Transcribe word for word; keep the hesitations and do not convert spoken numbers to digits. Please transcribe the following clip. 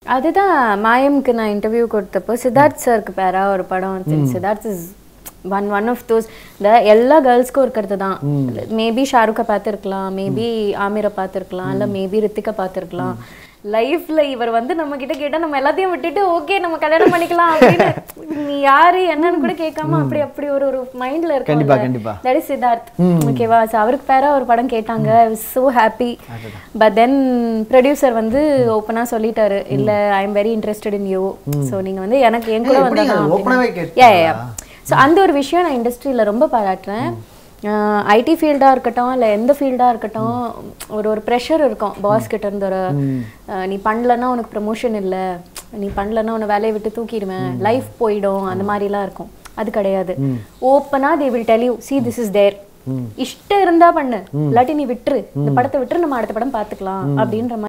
அதுதான் மாயம்க்கு நான் இன்டர்வியூ கொடுத்தப்போ சித்தார்த் சாருக்கு பேரா ஒரு படம் வந்து Siddharth is one one of those இந்த எல்லா கேர்ள்ஸ்க்கும் இருக்கிறது தான். மேபி ஷாருக்கை பார்த்துருக்கலாம், மேபி ஆமிரை பார்த்துருக்கலாம், இல்லை மேபி ரித்திகா பார்த்துருக்கலாம். லைஃப்ல இவர் வந்து நம்ம கிட்ட கேட்டா நம்ம எல்லாத்தையும் விட்டுட்டு ஓகே நம்ம கல்யாணம் பண்ணிக்கலாம் அப்படின்னு நீ யாரு என்னன்னு கூட கேட்காம அப்படி அப்படி ஒரு ஒரு மைண்ட்ல இருக்கு. கண்டிப்பா கண்டிப்பா தட் இஸ் சித்தார்த். ஓகேவா, அவருக்கு பேரா ஒரு படம் கேட்டாங்க. I was so happy. But then producer வந்து ஓப்பனா சொல்லிட்டாரு, இல்ல I am very interested in you, so நீங்க வந்து எனக்கு என் கூட வந்தாங்க. ஸோ அந்த ஒரு விஷயம் நான் இண்டஸ்ட்ரியில ரொம்ப பாராட்டுறேன். ஐடி ஃபீல்டாக இருக்கட்டும் இல்லை எந்த ஃபீல்டாக இருக்கட்டும் ஒரு ஒரு ப்ரெஷர் இருக்கும் பாஸ் கிட்ட இருந்து. ஒரு நீ பண்ணலன்னா உனக்கு ப்ரமோஷன் இல்லை, நீ பண்ணலன்னா உன்னை வேலையை விட்டு தூக்கிடுவேன், லைஃப் போயிடும், அந்த மாதிரிலாம் இருக்கும். அது கிடையாது. ஓப்பனா they will tell you see this is there. இஷ்டம் இருந்தா பண்ணு, இல்லாட்டி நீ விட்டுரு, இந்த படத்தை விட்டுரு, நம்ம அடுத்த படம் பார்த்துக்கலாம் அப்படின்ற மாதிரி.